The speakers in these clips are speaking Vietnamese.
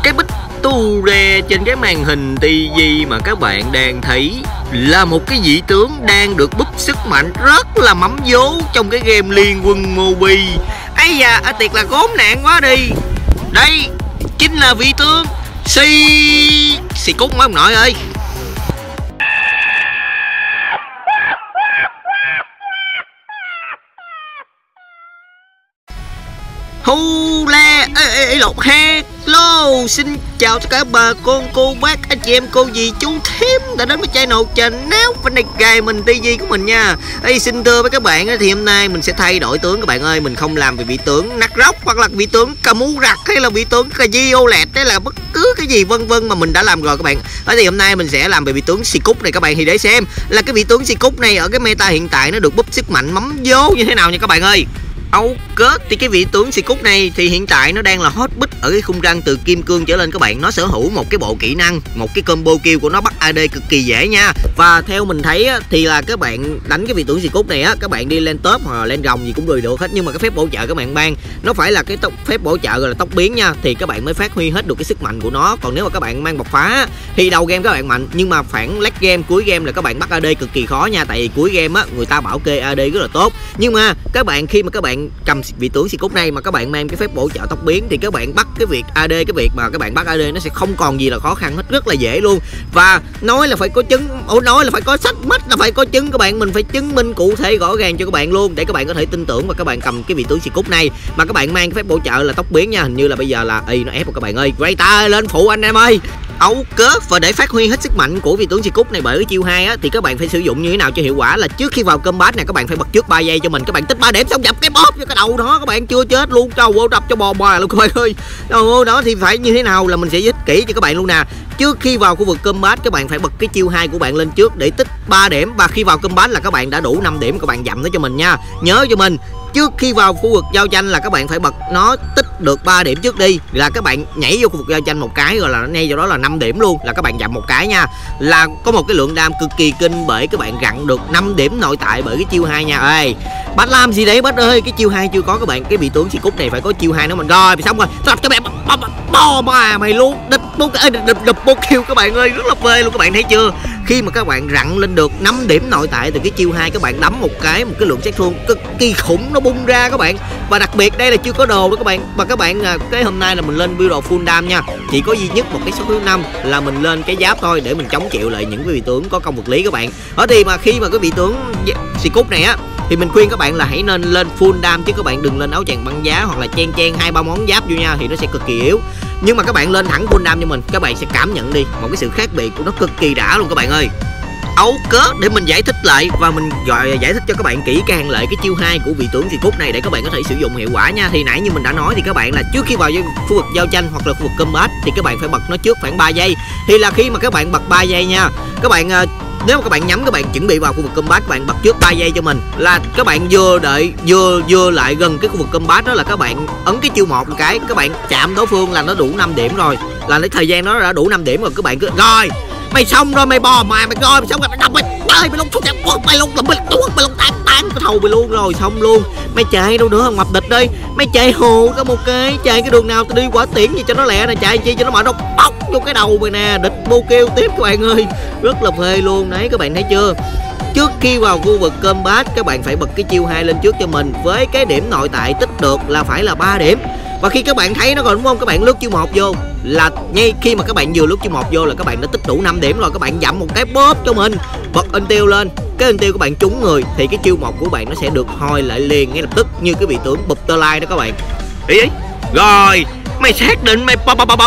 Cái bích tu re trên cái màn hình tivi mà các bạn đang thấy là một cái vị tướng đang được búp sức mạnh rất là mắm vố trong cái game Liên Quân Mobile. Ây da, thiệt là khốn nạn quá đi. Đây chính là vị tướng xì cút mấy ông nội ơi. Hu la lột hello, xin chào tất cả bà con cô bác anh chị em cô dì chú thím đã đến với channel Chanel và này gài mình tivi của mình nha. Xin thưa với các bạn thì hôm nay mình sẽ thay đổi tướng các bạn ơi. Mình không làm về vị tướng nắc róc hoặc là vị tướng cà mu rặt hay là vị tướng cà di ô lẹt hay là bất cứ cái gì vân vân mà mình đã làm rồi các bạn. Thì hôm nay mình sẽ làm về vị tướng xì cút này các bạn. Thì để xem là cái vị tướng xì cút này ở cái meta hiện tại nó được búp sức mạnh mắm vố như thế nào nha các bạn ơi. Thì cái vị tướng xì cút này thì hiện tại nó đang là hot bích ở cái khung răng từ kim cương trở lên các bạn. Nó sở hữu một cái bộ kỹ năng, một cái combo kill của nó bắt AD cực kỳ dễ nha. Và theo mình thấy á, thì là các bạn đánh cái vị tướng xì cút này á, các bạn đi lên top hoặc là lên rồng gì cũng được hết. Nhưng mà cái phép bổ trợ các bạn ban nó phải là cái phép bổ trợ gọi là tốc biến nha, thì các bạn mới phát huy hết được cái sức mạnh của nó. Còn nếu mà các bạn mang bộc phá thì đầu game các bạn mạnh, nhưng mà phản late game cuối game là các bạn bắt AD cực kỳ khó nha. Tại vì cuối game á người ta bảo kê AD rất là tốt, nhưng mà các bạn khi mà các bạn cầm vị tướng xì cút này mà các bạn mang cái phép bổ trợ tốc biến thì các bạn bắt cái việc AD, cái việc mà các bạn bắt AD nó sẽ không còn gì là khó khăn hết, rất là dễ luôn. Và nói là phải có chứng, nói là phải có sách mách là phải có chứng các bạn, mình phải chứng minh cụ thể rõ ràng cho các bạn luôn để các bạn có thể tin tưởng và các bạn cầm cái vị tướng xì cút này mà các bạn mang cái phép bổ trợ là tốc biến nha. Hình như là bây giờ là nó ép của các bạn ơi, Greta lên phụ anh em ơi. Và để phát huy hết sức mạnh của vị tướng xì cút này bởi cái chiêu 2 á, thì các bạn phải sử dụng như thế nào cho hiệu quả là trước khi vào combat này các bạn phải bật trước 3 giây cho mình, các bạn tích 3 điểm xong dập cái bóp vô cái đầu đó, các bạn chưa chết luôn, trâu vô đập cho bò bò luôn các bạn ơi. Đó thì phải như thế nào là mình sẽ giải thích kỹ cho các bạn luôn nè. Trước khi vào khu vực combat các bạn phải bật cái chiêu 2 của bạn lên trước để tích 3 điểm, và khi vào combat là các bạn đã đủ 5 điểm, các bạn dặm nó cho mình nha. Nhớ cho mình trước khi vào khu vực giao tranh là các bạn phải bật nó tích được 3 điểm trước đi, là các bạn nhảy vô khu vực giao tranh một cái rồi là ngay vào đó là 5 điểm luôn, là các bạn dặm một cái nha, là có một cái lượng đam cực kỳ kinh bởi các bạn gặn được 5 điểm nội tại bởi cái chiêu 2 nha. Ơi bác làm gì đấy bác ơi, cái chiêu 2 chưa có các bạn, cái vị tướng xì cút này phải có chiêu 2 nữa mình rồi xong rồi tập cho mẹ bo mà mày luôn đập bô kill các bạn ơi, rất là phê luôn các bạn thấy chưa. Khi mà các bạn rặn lên được 5 điểm nội tại từ cái chiêu 2 các bạn đấm một cái lượng sát thương cực kỳ khủng nó bung ra các bạn. Và đặc biệt đây là chưa có đồ đó các bạn, và các bạn cái hôm nay là mình lên build đồ full dam nha, chỉ có duy nhất một cái số thứ 5 là mình lên cái giáp thôi để mình chống chịu lại những cái vị tướng có công vật lý các bạn. Ở thì mà khi mà cái vị tướng xì cút này á thì mình khuyên các bạn là hãy nên lên full dam chứ các bạn đừng lên áo choàng băng giá hoặc là chen 2-3 món giáp vô nha, thì nó sẽ cực kỳ yếu. Nhưng mà các bạn lên thẳng full dam cho mình, các bạn sẽ cảm nhận đi một cái sự khác biệt của nó cực kỳ đã luôn các bạn ơi. Để mình giải thích lại và mình giải thích cho các bạn kỹ càng lại cái chiêu 2 của vị tướng xì cút này để các bạn có thể sử dụng hiệu quả nha. Thì nãy như mình đã nói thì các bạn là trước khi vào khu vực giao tranh hoặc là khu vực combat thì các bạn phải bật nó trước khoảng 3 giây. Thì là khi mà các bạn bật 3 giây nha, các bạn nếu mà các bạn nhắm các bạn chuẩn bị vào khu vực combat, các bạn bật trước 3 giây cho mình, là các bạn vừa đợi vừa lại gần cái khu vực combat đó là các bạn ấn cái chiêu 1 một cái, các bạn chạm đối phương là nó đủ 5 điểm rồi, là cái thời gian nó đã đủ 5 điểm rồi, các bạn cứ rồi mày xong rồi mày bò mày rồi mày xong rồi mày đập mày luôn xuống mày luôn là mày luôn tán cái thầu mày luôn rồi xong luôn. Mày chạy đâu nữa không mập địch đi, mày chạy hồ có một cái chạy cái đường nào tao đi quả tiễn gì cho nó lẹ nè, chạy chi cho nó mở đâu bóc vô cái đầu mày nè, địch bô kêu tiếp các bạn ơi, rất là phê luôn đấy các bạn thấy chưa. Trước khi vào khu vực combat các bạn phải bật cái chiêu 2 lên trước cho mình với cái điểm nội tại tích được là phải là 3 điểm. Và khi các bạn thấy nó rồi đúng không, các bạn lướt chiêu 1 vô là ngay khi mà các bạn vừa lướt chiêu 1 vô là các bạn đã tích đủ 5 điểm rồi, các bạn dặm một cái bóp cho mình, bật intel lên, cái intel của bạn trúng người thì cái chiêu 1 của bạn nó sẽ được hồi lại liền ngay lập tức như cái vị tướng bụp tơ lai đó các bạn. Ý rồi mày xác định mày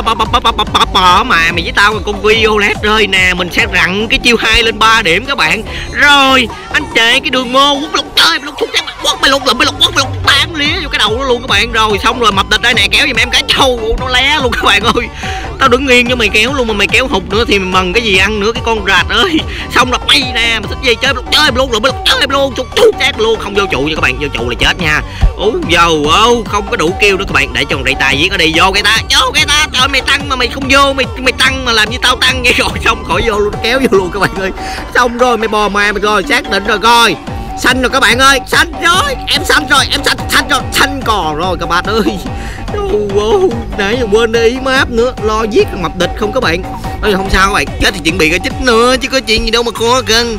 mà mày với tao con video lát rơi nè, mình sẽ rặn cái chiêu 2 lên 3 điểm các bạn. Rồi anh chạy cái đường mô quất lục chơi mày lục xuống quất mày lục tán lía vô cái đầu nó luôn các bạn. Rồi xong rồi mập địch đây nè, kéo giùm em cái trâu nó lé luôn các bạn ơi, tao đứng yên cho mày kéo luôn mà mày kéo hụt nữa thì mày mần cái gì ăn nữa cái con rạch ơi. Xong là bay nè, mày thích gì chơi luôn chơi luôn chút chát luôn, không vô trụ nha các bạn, vô trụ là chết nha. Dầu không có đủ kêu nữa các bạn, để cho con rây tài giết ở đây, vô cái ta trời mày tăng mà mày không vô, mày tăng mà làm như tao tăng vậy rồi, xong khỏi vô luôn, kéo vô luôn các bạn ơi. Xong rồi mày bò mà mày rồi xác định rồi coi Xanh rồi các bạn ơi, xanh rồi, em xanh rồi, em xanh rồi, xanh cò rồi các bạn ơi. Nãy giờ quên để ý map nữa, lo giết thằng mập địch không các bạn. Không sao các bạn, chết thì chuyện bị cái chích nữa chứ có chuyện gì đâu mà khó gần.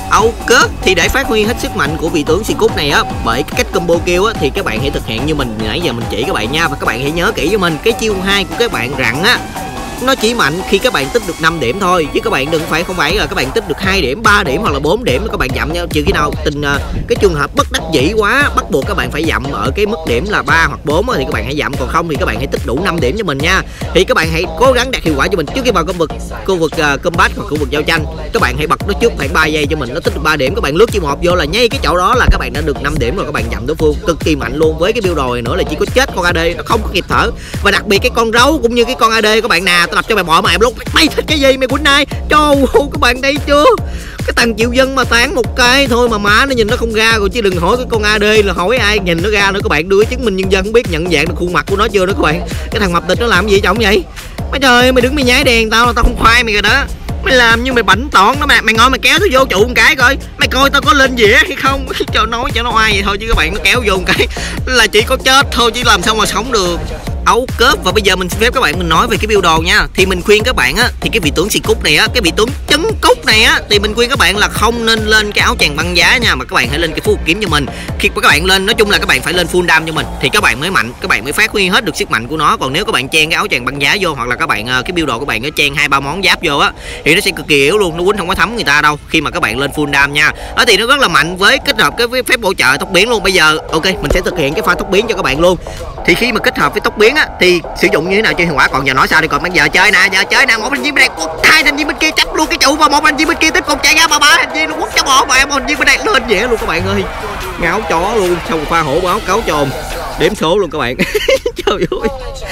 Ok, thì để phát huy hết sức mạnh của vị tướng Scoop này á, bởi cái cách combo kill á, thì các bạn hãy thực hiện như mình nãy giờ mình chỉ các bạn nha. Và các bạn hãy nhớ kỹ cho mình, cái chiêu 2 của các bạn rặn á, nó chỉ mạnh khi các bạn tích được 5 điểm thôi, chứ các bạn đừng không phải là các bạn tích được 2 điểm, 3 điểm hoặc là 4 điểm các bạn dặm nhau, trừ khi nào cái trường hợp bất đắc dĩ quá bắt buộc các bạn phải dặm ở cái mức điểm là 3 hoặc 4 thì các bạn hãy dặm, còn không thì các bạn hãy tích đủ 5 điểm cho mình nha. Thì các bạn hãy cố gắng đạt hiệu quả cho mình trước khi vào khu vực combat hoặc khu vực giao tranh. Các bạn hãy bật nó trước khoảng 3 giây cho mình, nó tích được 3 điểm, các bạn lướt chiêu 1 vô là ngay cái chỗ đó là các bạn đã được 5 điểm rồi, các bạn dặm đối phương cực kỳ mạnh luôn. Với cái build đồ này nữa là chỉ có chết con AD nó không có kịp thở, và đặc biệt cái con rấu cũng như cái con AD các bạn nè, tao lập cho mày bỏ mày luôn. Mày thích cái gì mày quýnh ai? Trời ơi các bạn đây chưa? Cái thằng triệu dân mà tán một cái thôi mà má nó nhìn nó không ra rồi, chứ đừng hỏi cái con AD là hỏi ai nhìn nó ra nữa. Các bạn đưa chứng minh nhân dân không biết nhận dạng được khuôn mặt của nó chưa đó các bạn. Cái thằng mập địch nó làm gì trọng vậy? Mày trời mày đứng mày nhái đèn tao là tao không khoai mày rồi đó. Mày làm như mày bảnh tỏn đó mà. Mày ngồi mày kéo tôi vô trụ một cái coi, mày coi tao có lên dĩa hay không. Cho nói ai vậy thôi chứ các bạn, nó kéo vô một cái là chỉ có chết thôi chứ làm sao mà sống được. Ấu cớp. Và bây giờ mình xin phép các bạn mình nói về cái build đồ nha. Thì mình khuyên các bạn á, thì cái vị tướng Scoop này á, cái vị tướng trấn cúc này á, thì mình khuyên các bạn là không nên lên cái áo choàng băng giá nha, mà các bạn hãy lên cái phú kiếm cho mình. Khi mà các bạn lên, nói chung là các bạn phải lên full dam cho mình thì các bạn mới mạnh, các bạn mới phát huy hết được sức mạnh của nó. Còn nếu các bạn chen cái áo choàng băng giá vô, hoặc là các bạn cái build đồ của bạn nó chen 2-3 món giáp vô á, thì nó sẽ cực kỳ yếu luôn, nó quýnh không có thấm người ta đâu khi mà các bạn lên full dam nha. Đó thì nó rất là mạnh với kết hợp cái phép bổ trợ tốc biến luôn. Bây giờ ok, mình sẽ thực hiện cái pha tốc biến cho các bạn luôn. Thì khi mà kết hợp với tốc biến á thì sử dụng như thế nào cho hiệu quả, còn giờ nói sao đi. Còn bây giờ chơi nè, một thành viên bên đây quất hai thành viên bên kia chấp luôn cái trụ, và một thành viên bên kia tiếp tục chạy ra, ba thành viên nó quất cho một thành viên bên đây lên dễ luôn các bạn ơi, ngáo chó luôn. Xong một pha hổ báo cáo trồn đếm số luôn các bạn. Trời ơi,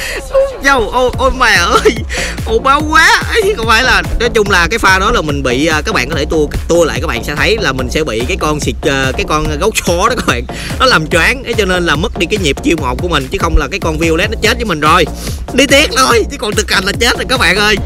ôi mày ơi, hổ báo quá. Không phải là, nói chung là cái pha đó là mình bị, các bạn có thể tua lại, các bạn sẽ thấy là mình sẽ bị cái con gấu chó đó các bạn, nó làm choáng, cho nên là mất đi cái nhịp chiêu 1 của mình, chứ không là cái con Violet nó chết với mình rồi, đi tiếc thôi, chứ còn thực hành là chết rồi các bạn ơi.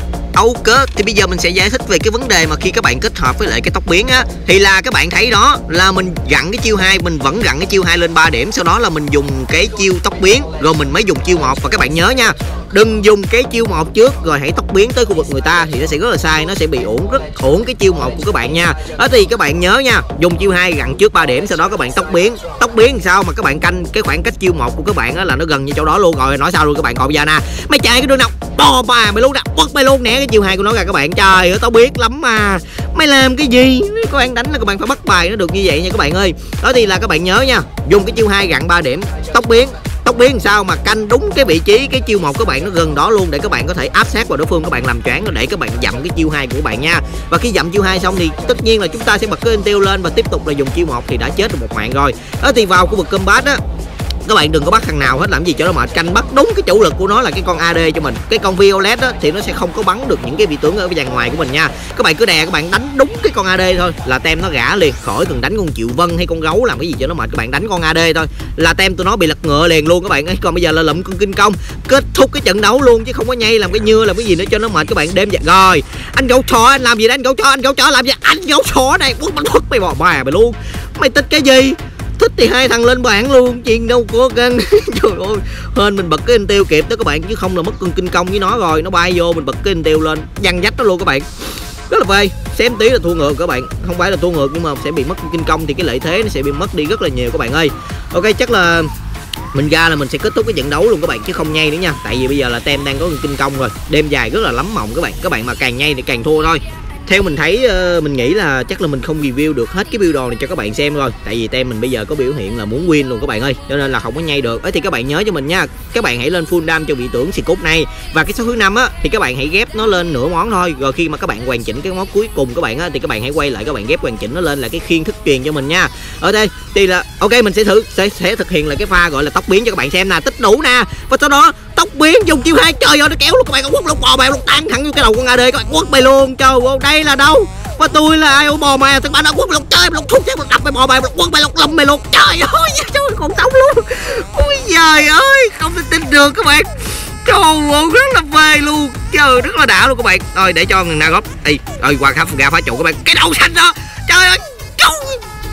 Ok, thì bây giờ mình sẽ giải thích về cái vấn đề mà khi các bạn kết hợp với lại cái tốc biến á, thì là các bạn thấy đó là mình gặn cái chiêu 2, mình vẫn gặn cái chiêu 2 lên 3 điểm, sau đó là mình dùng cái chiêu tốc biến rồi mình mới dùng chiêu 1. Và các bạn nhớ nha, đừng dùng cái chiêu 1 trước rồi hãy tốc biến tới khu vực người ta thì nó sẽ rất là sai, nó sẽ bị uổng cái chiêu 1 của các bạn nha. Đó thì các bạn nhớ nha, dùng chiêu 2 gặn trước 3 điểm, sau đó các bạn tốc biến làm sao mà các bạn canh cái khoảng cách chiêu 1 của các bạn á là nó gần như chỗ đó luôn. Rồi nói sao luôn các bạn. Còn giờ nè, mày chạy cái đường nào bò bà mày luôn nè, quất mày luôn nè, cái chiêu 2 của nó ra các bạn. Trời ơi tao biết lắm mà, mày làm cái gì, các bạn đánh là các bạn phải bắt bài nó được như vậy nha các bạn ơi. Đó thì là các bạn nhớ nha, dùng cái chiêu 2 gặn 3 điểm, tốc biến làm sao mà canh đúng cái vị trí cái chiêu 1 các bạn nó gần đó luôn, để các bạn có thể áp sát vào đối phương, các bạn làm choáng để các bạn dặm cái chiêu 2 của các bạn nha. Và khi dặm chiêu 2 xong thì tất nhiên là chúng ta sẽ bật cái tiêu lên và tiếp tục là dùng chiêu 1 thì đã chết được một mạng rồi. Đó thì vào khu vực combat á, các bạn đừng có bắt thằng nào hết làm gì cho nó mệt, canh bắt đúng cái chủ lực của nó là cái con AD cho mình. Cái con Violet á thì nó sẽ không có bắn được những cái vị tướng ở dàn ngoài của mình nha. Các bạn cứ đè, các bạn đánh đúng cái con AD thôi là tem nó gã liền, khỏi cần đánh con Triệu Vân hay con gấu làm cái gì cho nó mệt. Các bạn đánh con AD thôi là tem tụi nó bị lật ngựa liền luôn các bạn ấy. Còn bây giờ là lụm con kinh công kết thúc cái trận đấu luôn, chứ không có nhây làm cái nhưa làm cái gì nữa cho nó mệt các bạn. Đêm vậy rồi anh gấu chó anh làm gì đấy, anh gấu chó làm gì, anh gấu chó này quất mày bỏ bà mày luôn, mày thích cái gì, thích thì hai thằng lên bảng luôn, chuyện đâu có cân. Trời ơi, hên mình bật cái anh tiêu kịp đó các bạn, chứ không là mất con kinh công với nó rồi, nó bay vô mình bật cái anh tiêu lên văng dách nó luôn các bạn, rất là phê. Xém tí là thua ngược các bạn, không phải là thua ngược nhưng mà sẽ bị mất kinh công, thì cái lợi thế nó sẽ bị mất đi rất là nhiều các bạn ơi. Ok, chắc là mình ra là mình sẽ kết thúc cái trận đấu luôn các bạn, chứ không nhây nữa nha, tại vì bây giờ là tem đang có kinh công rồi, đêm dài rất là lắm mộng các bạn mà càng nhây thì càng thua thôi. Theo mình thấy, mình nghĩ là chắc là mình không review được hết cái build đồ này cho các bạn xem rồi, tại vì tem mình bây giờ có biểu hiện là muốn win luôn các bạn ơi, cho nên là không có nhây được. Thì các bạn nhớ cho mình nha, các bạn hãy lên full dam cho vị tướng Scoop này, và cái số thứ 5 á thì các bạn hãy ghép nó lên nửa món thôi, rồi khi mà các bạn hoàn chỉnh cái món cuối cùng các bạn á thì các bạn hãy quay lại, các bạn ghép hoàn chỉnh nó lên là cái khiên thức truyền cho mình nha. Ở đây thì là ok, mình sẽ thực hiện là cái pha gọi là tốc biến cho các bạn xem nè, tích đủ nè, và sau đó tốc biến dùng chiêu 2, trời ơi nó kéo luôn các bạn, quất luôn bò bèo luôn, tan thẳng vô cái đầu con AD các bạn, quất mày luôn. Trời ơi, đây là đâu và tôi là ai, bò mày thằng bạn đã quất luôn, chơi luôn, thúc chết đập mày, bò mày quất mày luôn, lâm mày luôn. Trời ơi còn sống luôn, ôi trời ơi không thể tin được các bạn. Trời ơi rất là phê luôn, trời rất là đã luôn các bạn. Rồi để cho người nào góp rồi qua khắp gà phá trụ các bạn, cái đầu xanh đó, trời ơi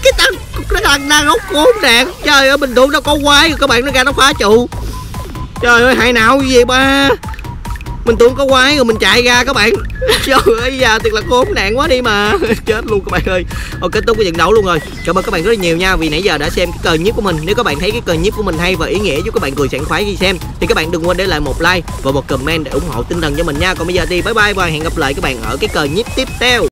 cái thằng đang ốc khốn nạn. Trời ơi, bình thường đâu có quái rồi các bạn, nó ra nó phá trụ. Trời ơi, hại nào gì ba. Mình tưởng có quái rồi mình chạy ra các bạn. Trời ơi, giờ thiệt là khốn nạn quá đi mà. Chết luôn các bạn ơi. Kết thúc cái trận đấu luôn rồi. Cảm ơn các bạn rất là nhiều nha, vì nãy giờ đã xem cái cờ nhíp của mình. Nếu các bạn thấy cái cờ nhíp của mình hay và ý nghĩa giúp các bạn cười sảng khoái khi xem thì các bạn đừng quên để lại một like và một comment để ủng hộ tinh thần cho mình nha. Còn bây giờ thì bye bye và hẹn gặp lại các bạn ở cái cờ nhíp tiếp theo.